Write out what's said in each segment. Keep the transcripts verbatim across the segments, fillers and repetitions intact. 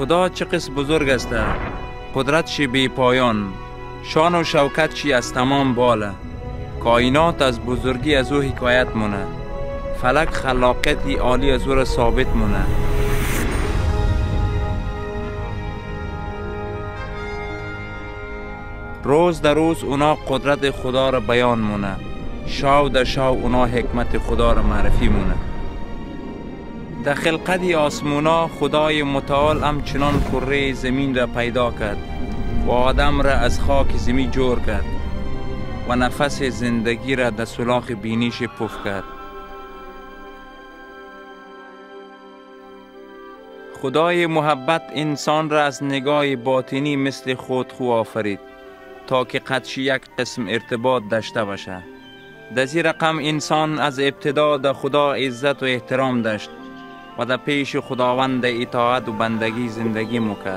خدا چه قس بزرگ است، قدرتش بی پایان، شان و شوکتش از تمام باله. کائنات از بزرگی از او حکایت مونه، فلک خلاقیتی عالی از او را ثابت مونه. روز در روز اونا قدرت خدا را بیان مونه، شاو در شاو اونا حکمت خدا را معرفی مونه. در خلقت آسمونا خدای متعال همچنان کره زمین را پیدا کرد و آدم را از خاک زمین جور کرد و نفس زندگی را در سولاخ بینیش پف کرد. خدای محبت انسان را از نگاه باطنی مثل خود خو آفرید تا که قدش یک قسم ارتباط داشته باشه. در زیر رقم انسان از ابتدا در خدا عزت و احترام داشت و در پیش خداوند اطاعت و بندگی زندگی میکرد.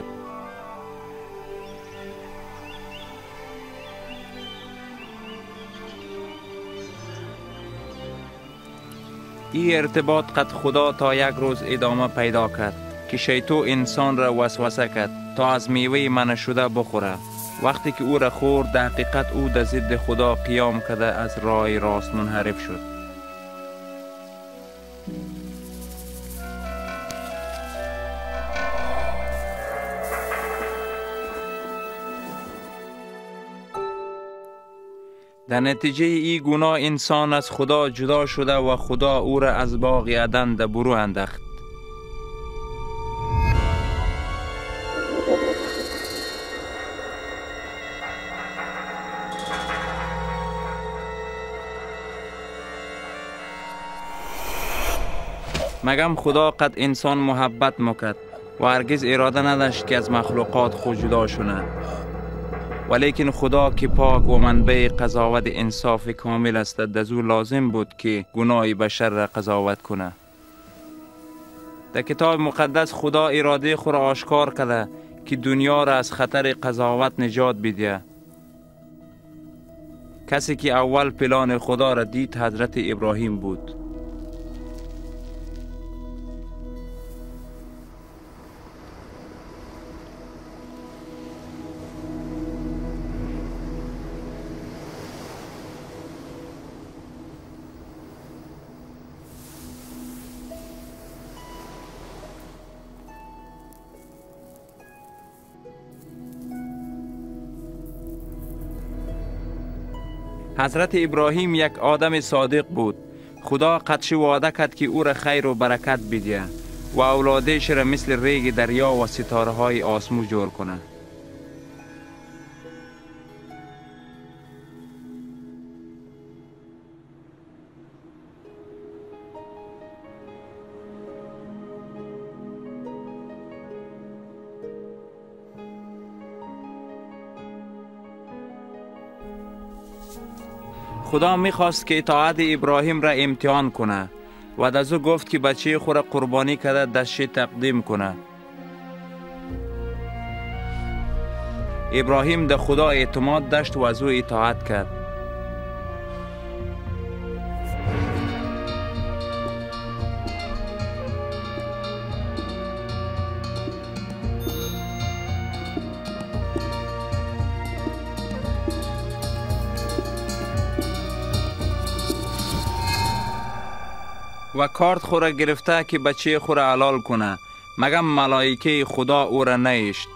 این ارتباط قد خدا تا یک روز ادامه پیدا کرد که شیطان انسان را وسوسه کرد تا از میوه منع شده بخوره. وقتی که او را خورد در حقیقت او در ضد خدا قیام کرده از راه راست منحرف شد. در نتیجه ای گناه انسان از خدا جدا شده و خدا او را از باغ عدن در برو انداخت. مگم خدا قد انسان محبت مکد و هرگز اراده نداشت که از مخلوقات خود جدا شونه. ولیکن خدا که پاک و منبع قضاوت انصاف کامل است، دزو لازم بود که گناه بشر را قضاوت کنه. در کتاب مقدس خدا اراده خود را آشکار کرده که دنیا را از خطر قضاوت نجات بده. کسی که اول پلان خدا را دید حضرت ابراهیم بود. حضرت ابراهیم یک آدم صادق بود. خدا قدش وعده کرد که او را خیر و برکت بده و اولادش را مثل ریگ دریا و ستاره های آسمو جور کنه. خدا میخواست که اطاعت ابراهیم را امتحان کنه و دزو گفت که بچه خود را قربانی کرده دستش تقدیم کنه. ابراهیم در خدا اعتماد داشت و از او اطاعت کرد. و کارت خود را گرفته که بچه خود را حلال کنه، مگم ملائکه خدا او را نیشت.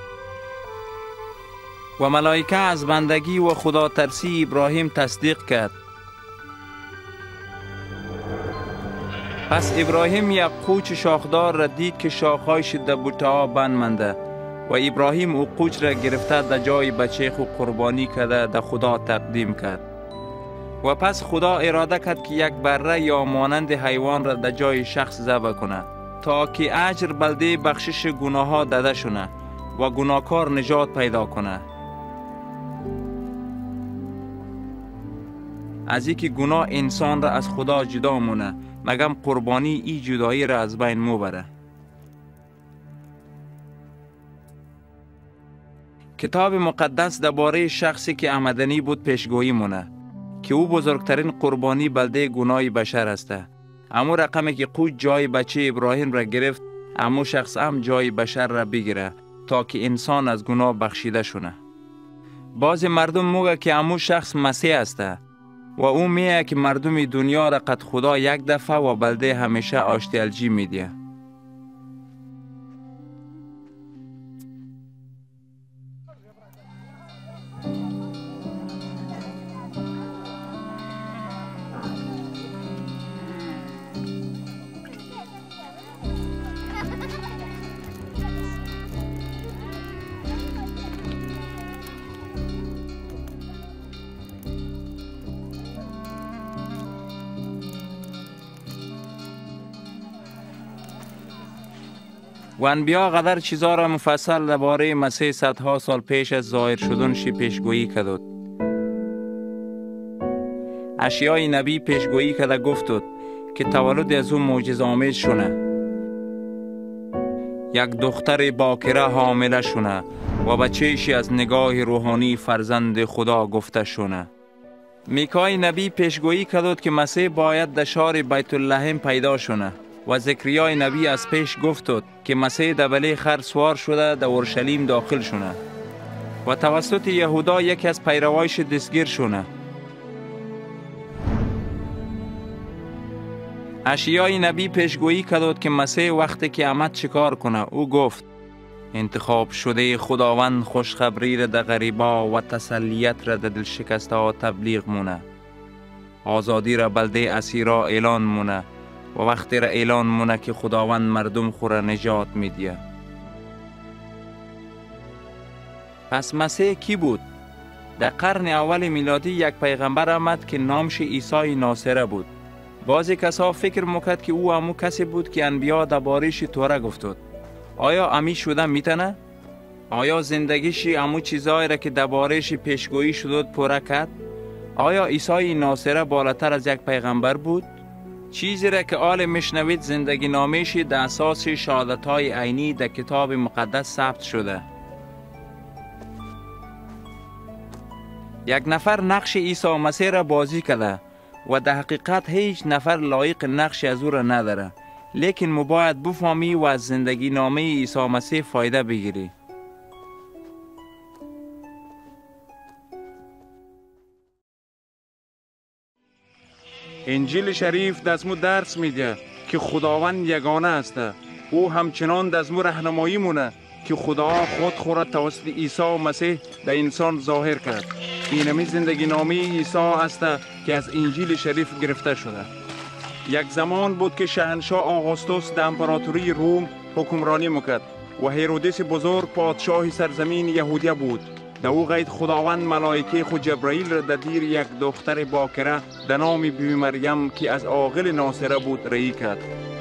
و ملائکه از بندگی و خدا ترسی ابراهیم تصدیق کرد. پس ابراهیم یک قوچ شاخدار را دید که شاخهایش در بوته ها بند مانده و ابراهیم او قوچ را گرفته در جای بچه خود قربانی کرده در خدا تقدیم کرد. و پس خدا اراده کرد که یک بره یا مانند حیوان را در جای شخص ذبح کنه تا که اجر بلده بخشش گناه ها داده شونه و گناهکار نجات پیدا کنه. از اینکه گناه انسان را از خدا جدا مونه، مگم قربانی ای جدایی را از بین مبره. کتاب مقدس درباره شخصی که آمدنی بود پیشگویی مونه که او بزرگترین قربانی بلده گناه بشر است. اما رقمی که قوت جای بچه ابراهیم را گرفت امو شخص هم جای بشر را بگیره تا که انسان از گناه بخشیده شونه. بعضی مردم موگه که امو شخص مسیح است و او میگه که مردم دنیا را قد خدا یک دفعه و بلده همیشه آشتی الجی میدیه. و انبیا قدر چیزا را مفصل درباره مسیح صدها سال پیش از ظاهر شدنش پیشگویی کردند. اشعیا نبی پیشگویی کرده گفتند که تولد از او معجزه‌آمیز شونه. یک دختر باکره حامله شونه و بچه‌ش از نگاه روحانی فرزند خدا گفته شونه. میکای نبی پیشگویی کرد که مسیح باید در شهر بیت لحم پیدا شونه و زکریا نبی از پیش گفتند که مسیح در بله خر سوار شده در اورشلیم داخل شونه و توسط یهودا یکی از پیروایش دستگیر شونه. اشعیا نبی پیشگویی کرد که مسیح وقتی که آمد چیکار کنه. او گفت انتخاب شده خداوند خوشخبری را در غریبا و تسلیت را در دل شکسته ها تبلیغ مونه، آزادی را بلده اسیرا اعلان مونه و وقتی را اعلان مونه که خداوند مردم خورا نجات میدیه. پس مسیح کی بود؟ در قرن اول میلادی یک پیغمبر آمد که نامش عیسی ناصره بود. بعضی کسا فکر میکرد که او همون کسی بود که انبیا درباره‌اش توره گفتند. آیا امی شده میتونه؟ آیا زندگیش همون چیزایی را که درباره‌اش پیشگویی شده پوره کرد؟ آیا عیسی ناصره بالاتر از یک پیغمبر بود؟ چیزی را که آل مشنوید زندگی نامش در اساس شهادت‌های عینی در کتاب مقدس ثبت شده. یک نفر نقش عیسی مسیح را بازی کرده و در حقیقت هیچ نفر لایق نقش از او را نداره، لیکن مباید بفهمی و از زندگی نامه عیسی مسیح فایده بگیری. انجیل شریف دزمو درس میده که خداوند یگانه است. او همچنان دزمو راهنمایی مونه که خدا خود خورد توسط عیسی مسیح در انسان ظاهر کرد. اینمی زندگی نامه عیسی است که از انجیل شریف گرفته شده. یک زمان بود که شاهنشاه آگوستوس در امپراتوری روم حکمرانی میکرد و هرودیس بزرگ پادشاه سرزمین یهودیه بود. در او قید خداوند ملائکه خود جبرائیل را در دیر یک دختر باکره در نام بیبی مریم که از عاقل ناصره بود رئی کرد.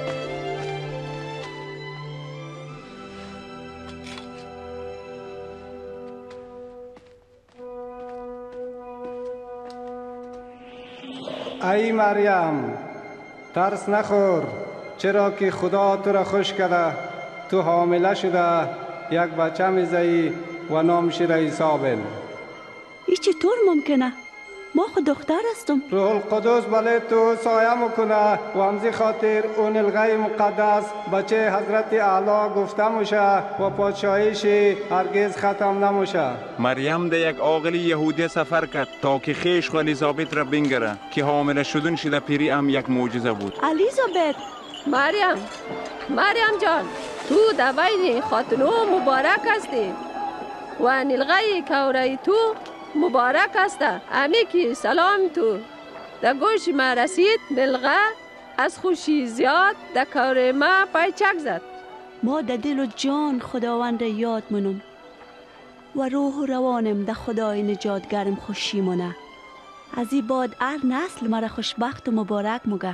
ای مریم ترس نخور، چرا که خدا تو را خوش کرده. تو حامله شده یک بچه میزهی و نامش را عیسی بن. ای چطور ممکنه؟ ما خود دختر هستم. روح القدس بله تو سایه میکنه و همزی خاطر اون الغی مقدس بچه حضرت اعلی گفته موشه و پادشاهیش هرگز ختم نموشه. مریم در یک عاقل یهودی سفر کرد تا که خیش و الیزابت را بنگره که حامله شدن شده پیری هم یک معجزه بود. الیزابت، مریم مریم جان، تو در بین خاتنو مبارک هستی و نلغی کوره تو مبارک است. امی که سلام تو در گوش ما رسید، نلغه از خوشی زیاد در کوره ما پیچک زد. ما در دل و جان خداوند یاد منم و روح و روانم در خدای نجاتگرم خوشی منه. از این بعد هر نسل مرا خوشبخت و مبارک مگه.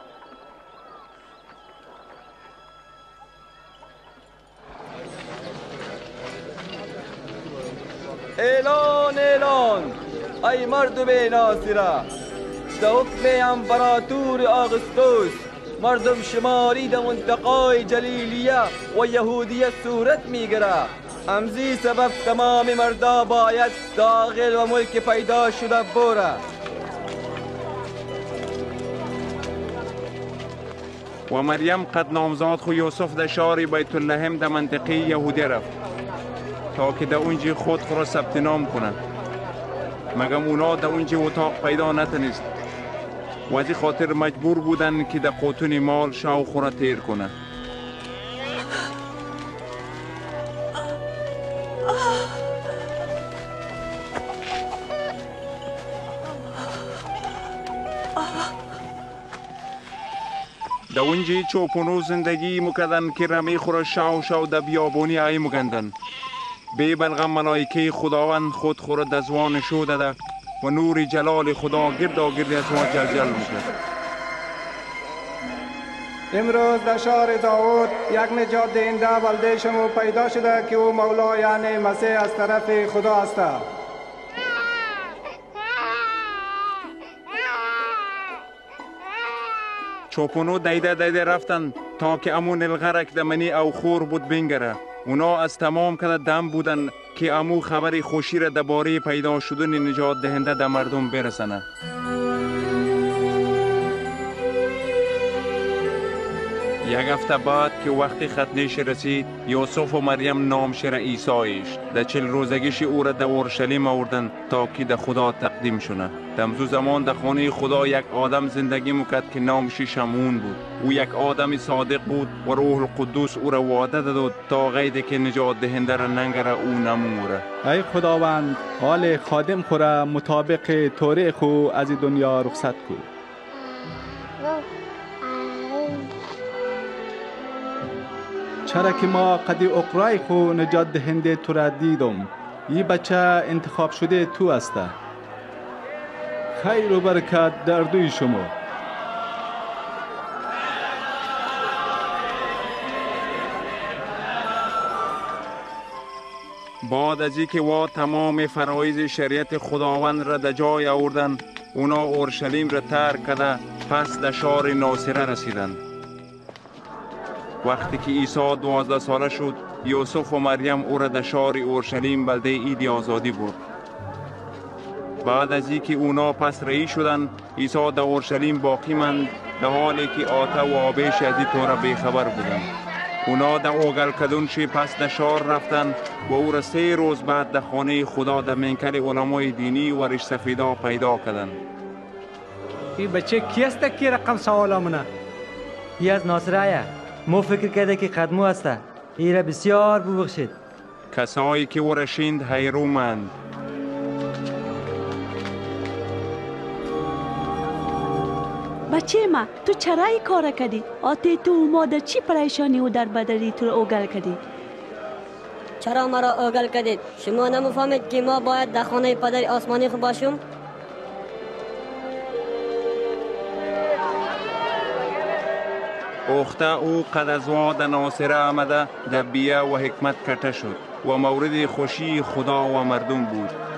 اعلان اعلان ای مردم ناصره، در حکم امپراتور آگوستوس مردم شماری در منطقه جلیلیه و یهودیه صورت میگیره. امزی سبب تمام مردا باید داخل و ملک پیدا شده بوره. و مریم قد نامزاد خو یوسف در شهر بیت لحم در منطقه یهودی رفت تا که در اونجا خود خود را ثبت نام کنند. مگم اونا در اونجا اتاق پیدا نتونست و از این خاطر مجبور بودن که در قوتون مال شاو خورا تیر کنند. در اونجا چوپونو زندگی مکدن که رمی خورا شاو شاو در بیابونی آی مگندن. بی بلغم ملائکه خداوند خود خورا دزوان شو داده و نور جلال خدا گرد گرد از ما جلجل میکرد. امروز در شهر داود یک نجات دهنده ولده شما پیدا شده که او مولا یعنی مسیح از طرف خدا است. چوپونو دیده دیده رفتن تا که امون الغرک دمنی او خور بود بینگره. اونا از تمام کده دم بودن که امو خبر خوشی را درباره پیدا شدن نجات دهنده در مردم برسنه. یک هفته بعد که وقتی ختنش رسید، یوسف و مریم نامش را عیسایش در چل روزگیش او را در اورشلیم آوردن تا که در خدا تقدیم شونه. دمزو زمان در خانه خدا یک آدم زندگی میکرد که نامش شمعون بود. او یک آدم صادق بود و روح القدس او را وعده داد تا غیده که نجات دهنده را ننگره او نموره. ای خداوند، حال خادم خورا مطابق توره خو از دنیا رخصت کو. چرا که ما قدی اقرای خو نجات دهنده تو را دیدم. این بچه انتخاب شده تو است. خیر و برکت در دوی شما. بعد از اینکه وا تمام فرایض شریعت خداوند را در جای آوردن، اونا اورشلیم را ترک کرده پس در شهر ناصره رسیدند. وقتی که عیسی دوازده ساله شد، یوسف و مریم او را در شهر اورشلیم بلده عید آزادی برد. بعد از اینکه اونا پس رئی شدند، عیسی در اورشلیم باقی ماند در حالی که آته و آبش از این طور بیخبر بودند. اونا در اوگل کدونش پس در شهر رفتند و او را سه روز بعد در خانه خدا در منکر علمای دینی و ریش سفیدا پیدا کردند. این بچه کیست که رقم سوالا منه؟ ای از ناصره. مو فکر کرده که قدمو هسته. ای را بسیار ببخشید. کسایی که او را شیند حیرومند. بچه ما، تو چرا ای کار کردی؟ آتی تو ما در چی پریشانی و در بدری تو اوگل کردی؟ چرا مرا اوگل کردید؟ شما نمیفهمید که ما باید در خانه پدر آسمانی خود باشیم؟ اخته او قد از واد ناصره آمده در بیه و حکمت کته شد و مورد خوشی خدا و مردم بود.